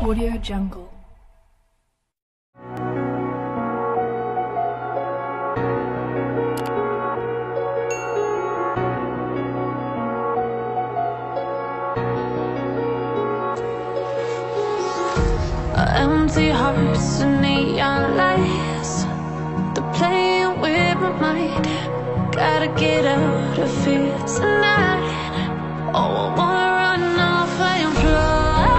Audio Jungle. Empty hearts and neon lights, they're playing with my mind. Gotta get out of here tonight. Oh, I wanna run off and fly,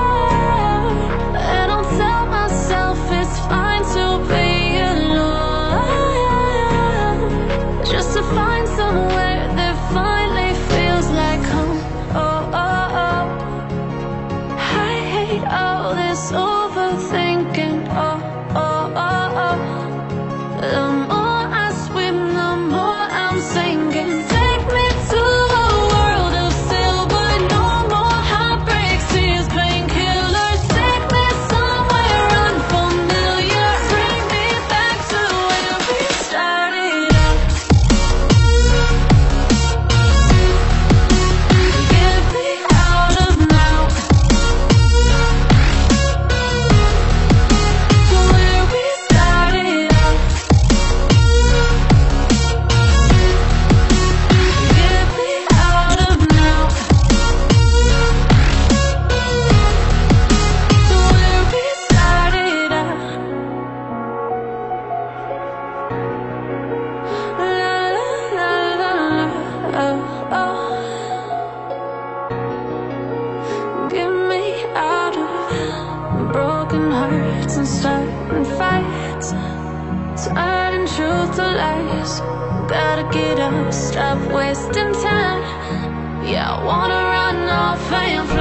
and I'll tell myself it's fine to be alone, just to find somewhere that finally feels like home. Oh, oh, oh. I hate all this overthinking. Oh, oh, oh, oh. The more I swim, the more I'm sinking. Take me to a world of silver, no more heartbreaks, tears, painkillers. Take me somewhere unfamiliar. Bring me back to where we started out. Get me out of now. To where we started out. Get me out of now. To where we started out. La la la la la. Oh, oh. Get me out of broken hearts and starting fights, turning truth to lies. Gotta get up, stop wasting time. Yeah, I wanna run off and fly.